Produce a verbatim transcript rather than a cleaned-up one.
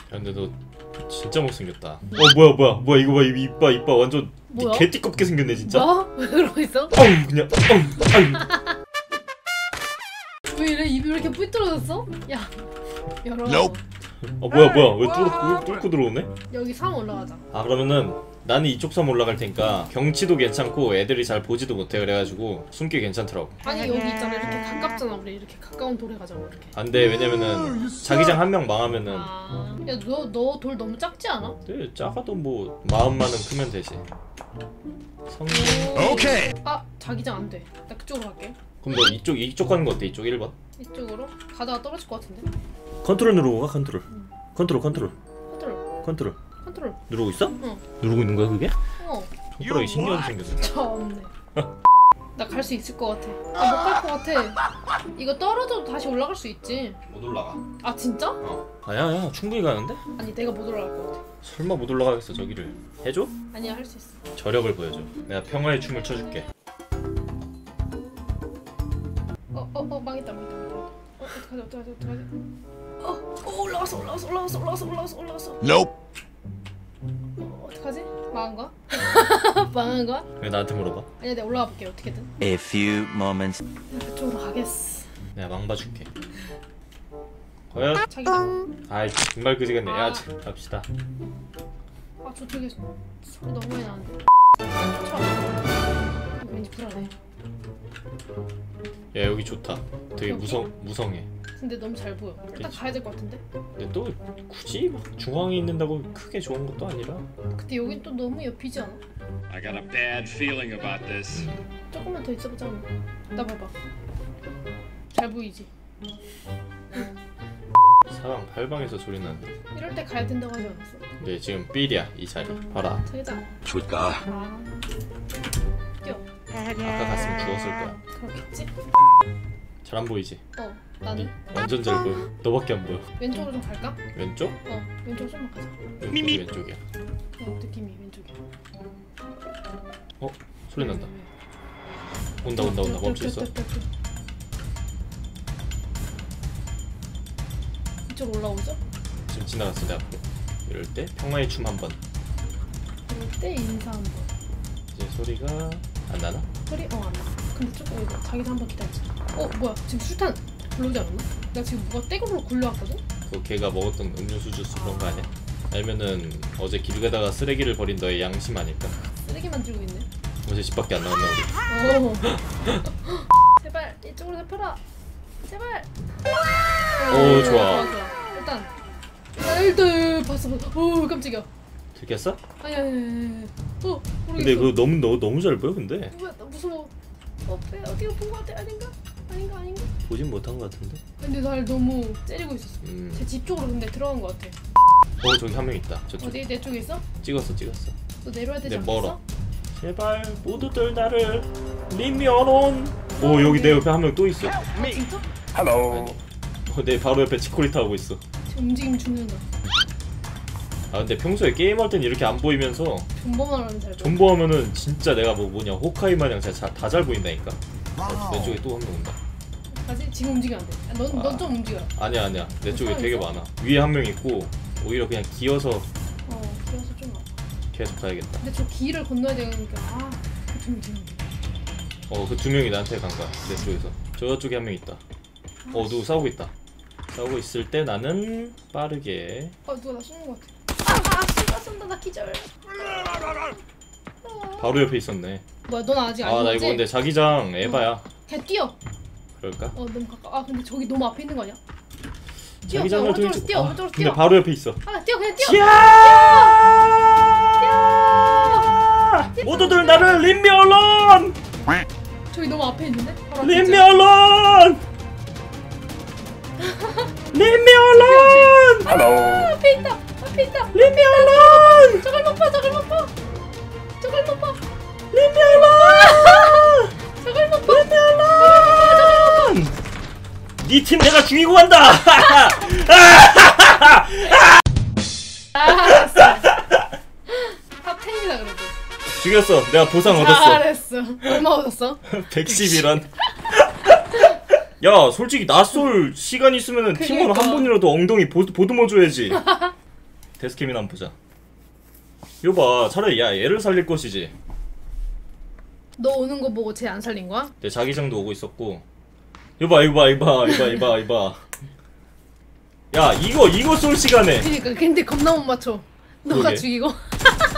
근데 너 진짜 못생겼다. 어 뭐야 뭐야 뭐야 이거 봐 이빨 이빨 완전 개띠껍게 생겼네 진짜. 뭐? 왜 그러고 있어? 어우 그냥 어우 아유. 왜 이래? 입이 왜 이렇게 삐뚤어졌어? 야 열어. 어 뭐야 뭐야 왜 뚫고 뚫고 들어오네? 여기 상 올라가자. 아 그러면은 나는 이쪽 섬 올라갈 테니까 경치도 괜찮고 애들이 잘 보지도 못해 그래가지고 숨기 괜찮더라고. 아니 여기 있잖아 이렇게 가깝잖아 우리 이렇게 가까운 돌에 가자고 이렇게. 안돼 왜냐면은 자기장 한 명 망하면은. 아, 야 너 너 돌 너무 작지 않아? 네 작아도 뭐 마음만은 크면 되지. 성공. 오케이. 아 자기장 안 돼. 나 그쪽으로 갈게. 그럼 너 이쪽 이쪽 가는 거 어때? 이쪽 일 번? 이쪽으로 가다가 떨어질 것 같은데. 컨트롤 누르고 가 컨트롤. 응. 컨트롤 컨트롤. 컨트롤. 컨트롤. 컨트롤. 누르고 있어? 응. 누르고 있는 거야 그게? 어. 손가락이 신기하게 생겼네. 참네. 나 갈 수 있을 것 같아. 아 못 갈 것 같아. 이거 떨어져도 다시 올라갈 수 있지. 못 올라가. 아 진짜? 어. 아야야 충분히 가는데? 아니 내가 못 올라갈 것 같아. 설마 못 올라가겠어 저기를. 해줘? 아니야 할 수 있어. 저력을 보여줘. 내가 평화의 춤을 춰줄게. 어어어 어, 망했다 망했다 망했다. 어 어떡하지 어떡하지 어떡하지. 어, 어 올라왔어 올라왔어 올라왔어 올라왔어 올라왔어 올라왔어. Nope. 어 어떡하지? 망한 거야? 망한 거야? 왜 나한테 물어봐? 아니야 내가 올라가 볼게 어떻게든. A few moments. 그쪽으로 가겠어. 내가 망봐줄게. 과연? 자기장. 아이 정말 그지겠네. 야 갑시다. 아 저쪽에 소리 너무 많이 나는데. 쳐. 왠지 불안해. 야 여기 좋다. 되게 여기? 무성 무성해. 근데 너무 잘 보여. 일단 그치? 가야 될 것 같은데. 근데 또 굳이 막 중앙에 있는다고 크게 좋은 것도 아니라. 근데 여긴 또 너무 옆이지 않아? I got a bad feeling about this. 조금만 더 있어보자. 나 봐봐. 잘 보이지? 사방 팔방에서 소리 나는데. 이럴 때 가야 된다고 하지 않았어? 근데 지금 삘이야 이 자리. 봐라. 자기장. 좋다. 아. 뛰어. 아까 갔으면 죽었을 거야. 그렇겠지? 잘 안 보이지? 어. 나는 완전 잘 보여. 너밖에 안 보여. 왼쪽으로 좀 갈까? 왼쪽? 어. 왼쪽으로 좀만 가자. 여기 왼쪽이야. 어. 느낌이 왼쪽이야. 어? 소리 난다. 온다 온다 온다. 멈춰 있어. 이쪽으로 올라오죠? 지금 지나갔어 내 앞으로. 이럴 때 평화의 춤 한 번. 그럴 때 인사 한 번. 이제 소리가 안 나나? 소리? 어 안 나. 근데 조금 이거 자기도 한번 기다리자. 어 뭐야 지금 술탄 굴러오지 않았나? 나 지금 뭐가 떼구로 굴려왔거든? 그거 걔가 먹었던 음료수 주스 그런 거 아니야? 아니면은 어제 길 가다가 쓰레기를 버린 너의 양심 아닐까? 쓰레기 만들고 있네. 어제 집 밖에 안 나갔나 우리? 오. 제발 이쪽으로 잡혀라. 제발. 오 좋아. 일단 일단 봤어 봤어. 오 깜짝이야. 들켰어? 아니 아니 아니. 어 모르겠어. 근데 그거 너무 너, 너무 잘 보여 근데. 뭐야 나 무서워. 어 어디가 본 거 같아 아닌가? 아닌가 아닌가? 보진 못한 거 같은데. 근데 날 너무 째리고 있었어. 음. 제 집 쪽으로 근데 들어간 거 같아. 어 저기 한 명 있다. 저쪽. 어디 내 쪽에 있어? 찍었어 찍었어. 너 내려야 되지 네, 않겠어? 멀어. 제발 모두들 나를 리미어론. 오 여기 내 옆에 한 명 또 있어. 아 진짜? Hello. 어, 내 바로 옆에 치코리타 하고 있어. 지금 움직임이 죽는다. 아 근데 평소에 게임할 땐 이렇게 안 보이면서 존버만 하면 잘 보여. 존버하면은 진짜 내가 뭐 뭐냐 호카이 마냥 다 잘 보인다니까. 어, 왼쪽에 또 한 명 온다. 아직 지금 움직이면 안 돼. 넌 넌 좀 움직여. 아니야 아니야 내 쪽에 사람 되게 있어? 많아. 위에 한 명 있고 오히려 그냥 기어서 어 그래서 좀 아파. 계속 가야겠다. 근데 저 길을 건너야 되니까 아 그좀 좀. 어 그 두 명이 나한테 간 거야 내 쪽에서. 저쪽에 한 명 있다. 어 누구 싸우고 있다. 싸우고 있을 때 나는 빠르게. 아 누가 나 쏘는 거 같아. 아아 쏜다 쏜다 나 기절. 바로 옆에 있었네. 뭐야 넌 아직 안 아 나 죽었지? 이거 근데 자기장 에바야. 그냥 뛰어. 그럴까? 어 너무 가까. 아 근데 저기 너무 앞에 있는 거 아니야? 뛰어. 자기장을 오른쪽으로 돌리지. 뛰어. 아, 오른쪽으로 근데 뛰어. 바로 옆에 있어. 아 뛰어 그냥 뛰어. 야! 모두들 나를 림미얼론! 저기 너무 앞에 있는데? 바로 앞에 있잖아. 림미얼론! 림미얼론! Hello. 앞에 있다. 앞에 있다. 림미얼론! 저걸 못 봐. 저걸 못 봐. 저걸 못 봐. 림미얼론! 저걸 못 봐. 림미얼론! 니 팀 내가 죽이고 간다! 알았어. 탑텐이다 그래도. 죽였어. 내가 보상 얻었어. 잘했어. 얼마 얻었어? 백십 원. 야 솔직히 낯설 시간 있으면은 팀원 그니까. 한 번이라도 엉덩이 보, 보듬어 줘야지. 데스캠이나 한번 보자. 이거 봐, 차라리 야 얘를 살릴 것이지. 너 오는 거 보고 쟤 안 살린 거야? 내 자기장도 오고 있었고. 이거 봐, 이거 봐, 이거 봐, 이거 봐, 이거 봐, 이거 봐. 야, 이거 이거 쏠 시간에. 그니까 근데 겁나 못 맞춰. 너가 그러게. 죽이고.